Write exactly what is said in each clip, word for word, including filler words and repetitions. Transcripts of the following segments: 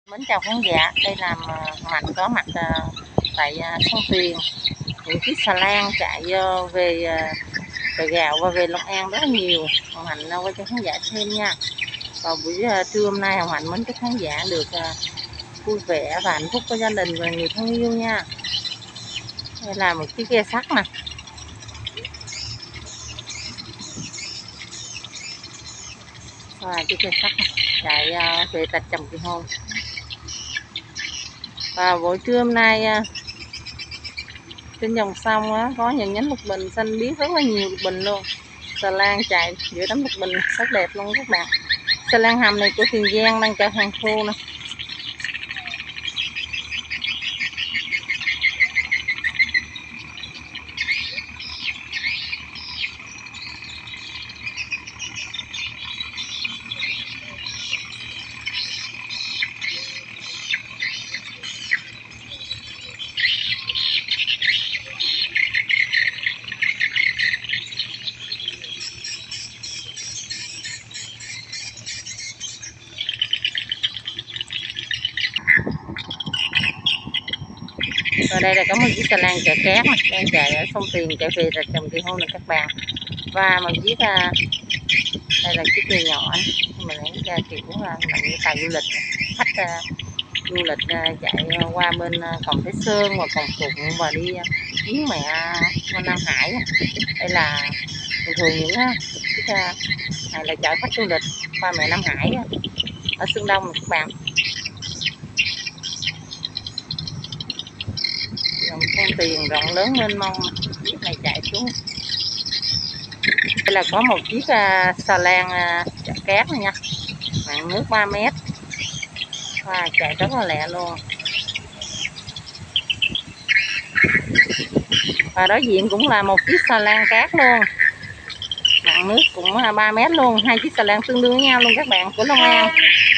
Mến chào khán giả, đây là Mạnh có mặt tại sông Tuyền. Những chiếc xà lan chạy về Chợ Gạo và về Long An rất là nhiều. Hồng Hạnh quay cho khán giả xem nha. Vào buổi trưa hôm nay Hồng Hạnh mến chúc khán giả được vui vẻ và hạnh phúc với gia đình và người thân yêu nha. Đây là một chiếc ghe sắt nè. Và chiếc ghe sắt chạy về Tạch Trầm Kỳ Hôn. Và buổi trưa hôm nay trên dòng sông á, có những nhánh lục bình xanh biếc rất là nhiều lục bình luôn. Xà lan chạy giữa đám lục bình rất đẹp luôn các bạn. Xà lan hầm này của Tiền Giang đang chở hàng khô nè. Và đây là có một chiếc xà lan chở cát đang chạy ở sông Tiền chạy về Tạch Trầm Kỳ Hôn nè các bạn. Và một chiếc đây là chiếc ghe nhỏ nhưng mà lấy ra kiểu là như tàu du lịch, khách du lịch chạy qua bên Cồn Thái Sơn và Cồn Phụng và đi viếng mẹ bên Nam Hải. Đây là thường thường những chiếc này là chở khách du lịch qua mẹ Nam Hải ở Sơn Đông này các bạn. Dòng sông Tiền rộng lớn mênh mông, chiếc này chạy xuống. Đây là có một chiếc xà lan chở cát này nha, nặng nước ba mét và chạy rất là lẹ luôn. Và đối diện cũng là một chiếc xà lan cát luôn, nặng nước cũng ba mét luôn. Hai chiếc xà lan tương đương với nhau luôn các bạn, của Long An.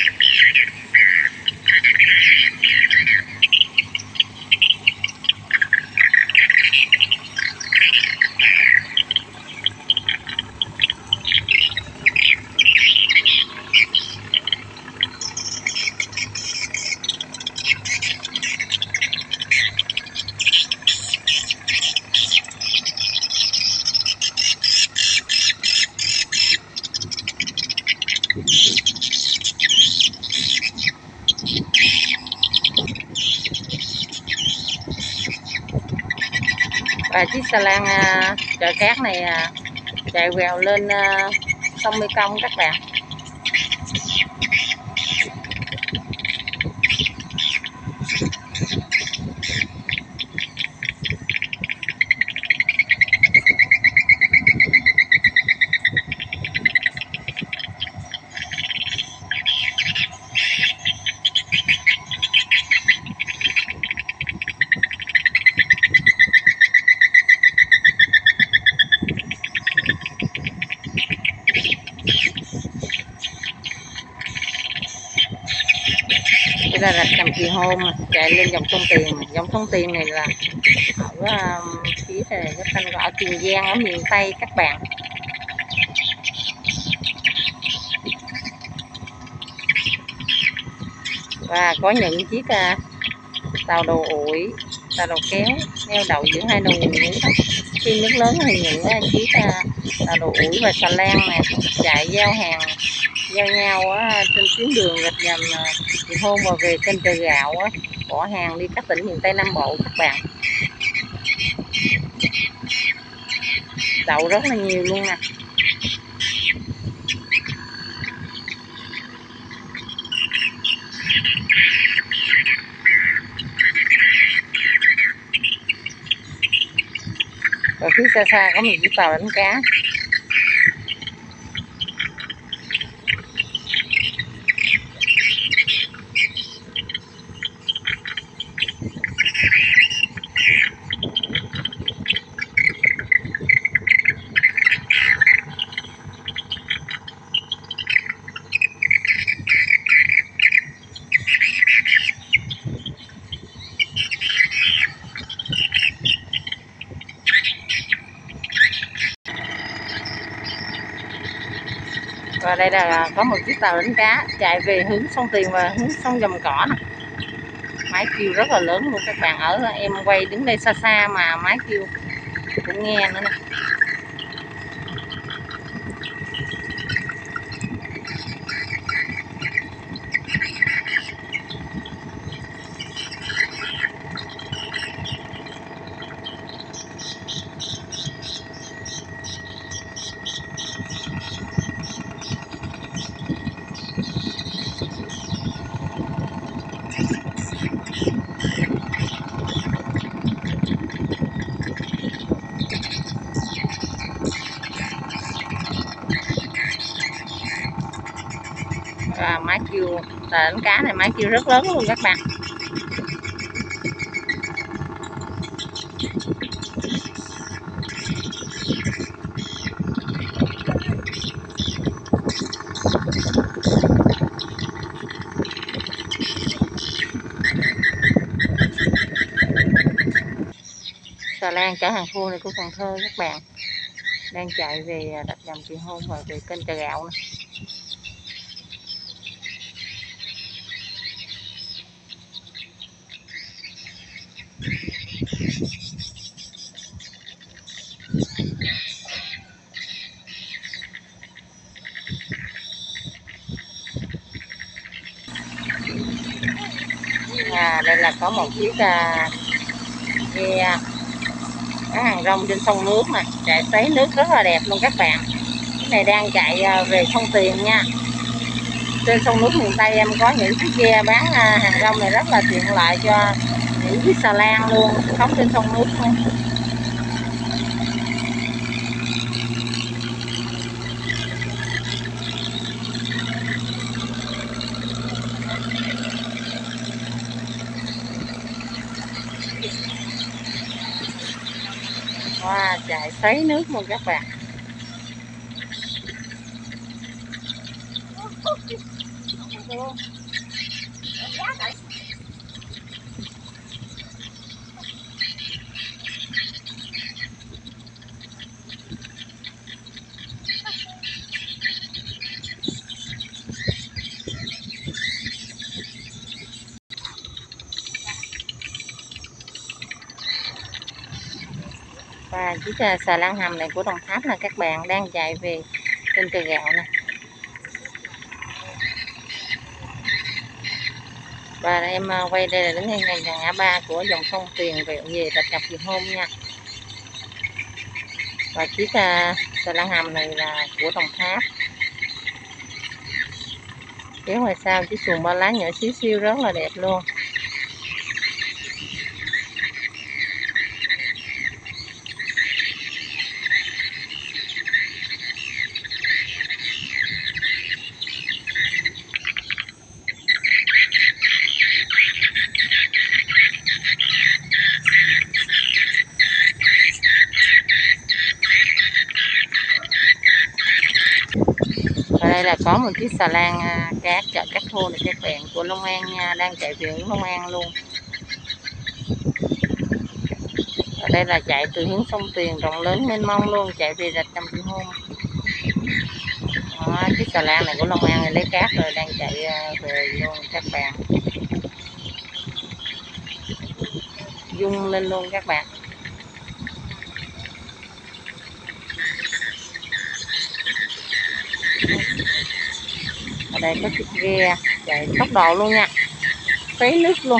Và chiếc xà lan chở cát này chạy quẹo lên sông Mekong các bạn. Đây là Tạch Trầm Kỳ Hôn chạy lên dòng sông Tiền. Dòng sông Tiền này là ở uh, phía này cái tên gọi ở Tiền Giang ở miền Tây các bạn. Và có những chiếc uh, tàu đầu ủi, tàu đầu kéo neo đậu giữa hai đầu nguồn nước. Khi nước lớn thì những uh, chiếc uh, tàu đầu ủi và xà lan này chạy giao hàng giao nhau á, trên tuyến đường Rạch Gầm Kỳ Hôn và về kênh Chợ Gạo á, bỏ hàng đi các tỉnh miền Tây Nam Bộ các bạn. Đậu rất là nhiều luôn nè. Ở phía xa xa có một chiếc tàu đánh cá. Và đây là có một chiếc tàu đánh cá chạy về hướng sông Tiền và hướng sông Vàm Cỏ nè. Máy kêu rất là lớn luôn các bạn, ở em quay đứng đây xa xa mà máy kêu cũng nghe nữa nè. Và máy kêu đánh cá này máy kêu rất lớn luôn các bạn. Xà lan chở hàng khô này của Cần Thơ các bạn, đang chạy về đặt dòng Chị Hôn và về kênh Chợ Gạo này. À, đây là có một chiếc à, ghe cá hàng rong trên sông nước nè, chạy xoáy nước rất là đẹp luôn các bạn. Cái này đang chạy à, về sông Tiền nha. Trên sông nước miền Tây em có những chiếc ghe bán à, hàng rong này rất là tiện lợi cho những chiếc xà lan luôn, sống trên sông nước luôn. Wow, chạy xoáy nước luôn các bạn. Và chiếc xà lan hầm này của Đồng Tháp là các bạn, đang chạy về kênh Chợ Gạo nè. Và em quay đây là đứng ngay gần ngã ba của dòng sông Tiền về về đặt cặp Chị Hôn nha. Và chiếc xà lan hầm này là của Đồng Tháp. Phía ngoài sau chiếc xuồng ba lá nhỏ xíu xiu rất là đẹp luôn. Và đây là có một chiếc xà lan cát chở cát thô này các bạn, của Long An nha, đang chạy về hướng Long An luôn. Và đây là chạy từ hướng sông Tiền rộng lớn mênh mông luôn, chạy về rạch Trầm Chị Hôn. Đó, chiếc xà lan này của Long An này lấy cát rồi đang chạy về luôn các bạn, dung lên luôn các bạn. Ở đây có chiếc ghe chạy tốc độ luôn nha, xoáy nước luôn.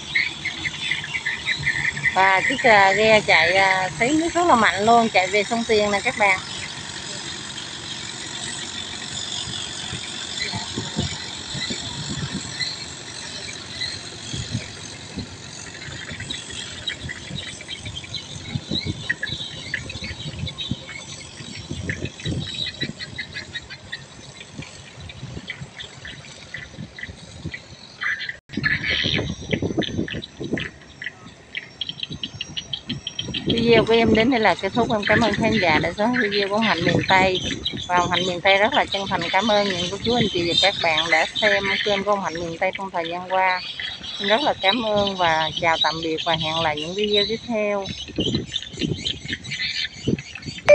Và chiếc ghe chạy xoáy nước rất là mạnh luôn, chạy về sông Tiền nè các bạn. Video của em đến đây là kết thúc. Em cảm ơn khán giả đã xem video của Hồng Hạnh miền Tây. Và Hồng Hạnh miền Tây rất là chân thành cảm ơn những cô chú anh chị và các bạn đã xem kênh của Hồng Hạnh miền Tây trong thời gian qua. Em rất là cảm ơn và chào tạm biệt và hẹn lại những video tiếp theo.